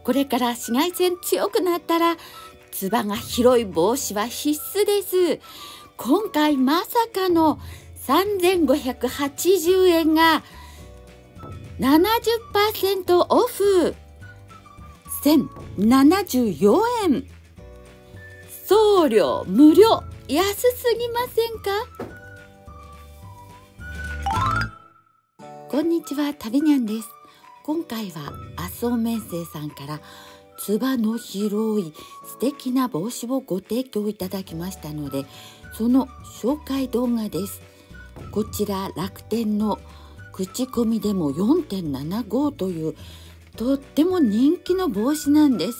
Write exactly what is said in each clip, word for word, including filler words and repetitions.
これから紫外線強くなったらつばが広い帽子は必須です。今回まさかのさんぜんごひゃくはちじゅうえんが ななじゅっパーセント オフせんななじゅうよえん、送料無料、安すぎませんか？こんにちは、旅にゃんです。今回は麻生綿製さんからつばの広い素敵な帽子をご提供いただきましたので、その紹介動画です。こちら楽天の口コミでも よんてんななご というとっても人気の帽子なんです。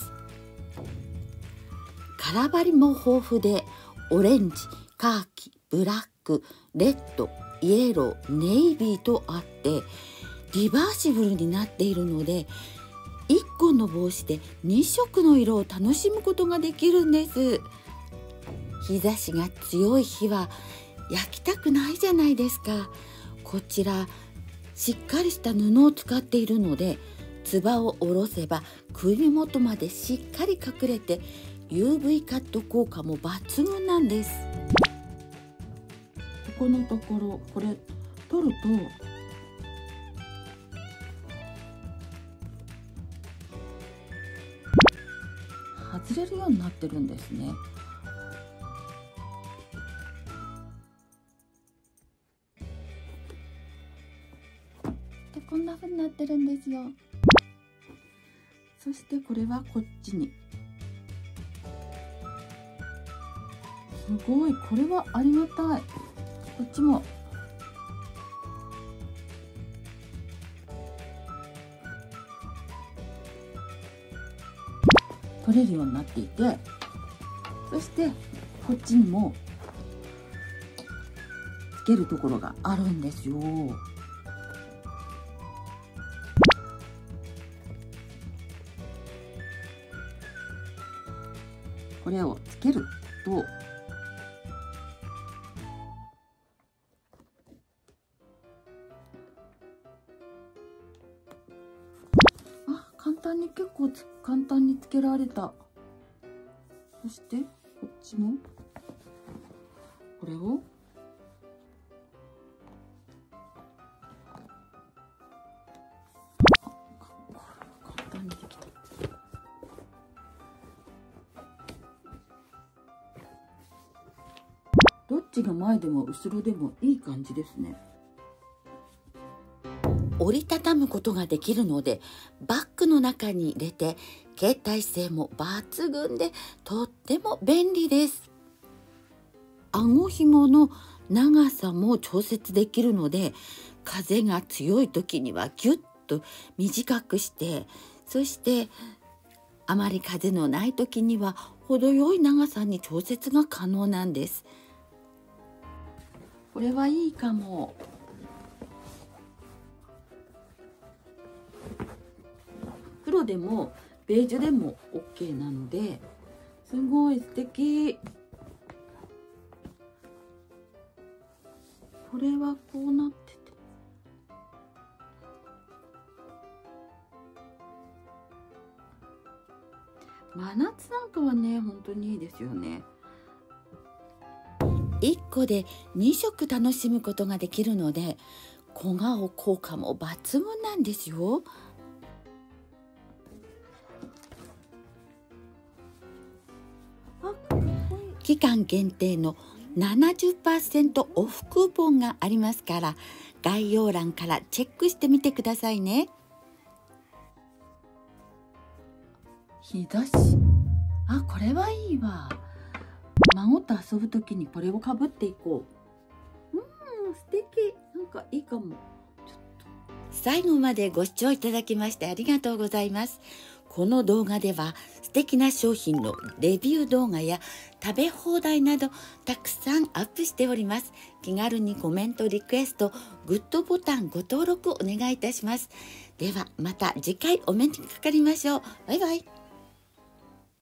カラーバリも豊富で、オレンジ、カーキ、ブラック、レッド、イエロー、ネイビーとあってリバーシブルになっているので、いっこの帽子でにしょくの色を楽しむことができるんです。日差しが強い日は焼きたくないじゃないですか。こちらしっかりした布を使っているので、つばを下ろせば首元までしっかり隠れて ユーブイ カット効果も抜群なんです。ここのところこれ取ると外れるようになってるんですね。でこんな風になってるんですよ。そしてこれはこっちに、すごい、これはありがたい。こっちも取れるようになっていて、そしてこっちにもつけるところがあるんですよ。これをつけるとあ、簡単に結構つ簡単につけられた。そしてこっちもこれを簡単にできた。どっちが前でも後ろでもいい感じですね。折りたたむことができるので、バッグの中に入れて携帯性も抜群でとっても便利です。顎紐の長さも調節できるので、風が強い時にはギュッと短くして、そしてあまり風のない時には程よい長さに調節が可能なんです。これはいいかも。黒でもベージュでも オーケー なので、すごい素敵。これはこうなってて、真夏なんかはね本当にいいですよね。いっこでにしょく楽しむことができるので、小顔効果も抜群なんですよ。期間限定の ななじゅっパーセント オフクーポンがありますから、概要欄からチェックしてみてくださいね。日差し、あ、これはいいわ。孫と遊ぶときにこれをかぶっていこう。うん、素敵。なんかいいかも。ちょっと最後までご視聴いただきましてありがとうございます。この動画では素敵な商品のレビュー動画や食べ放題などたくさんアップしております。気軽にコメント、リクエスト、グッドボタンご登録お願いいたします。ではまた次回お目にかかりましょう。バイバイ。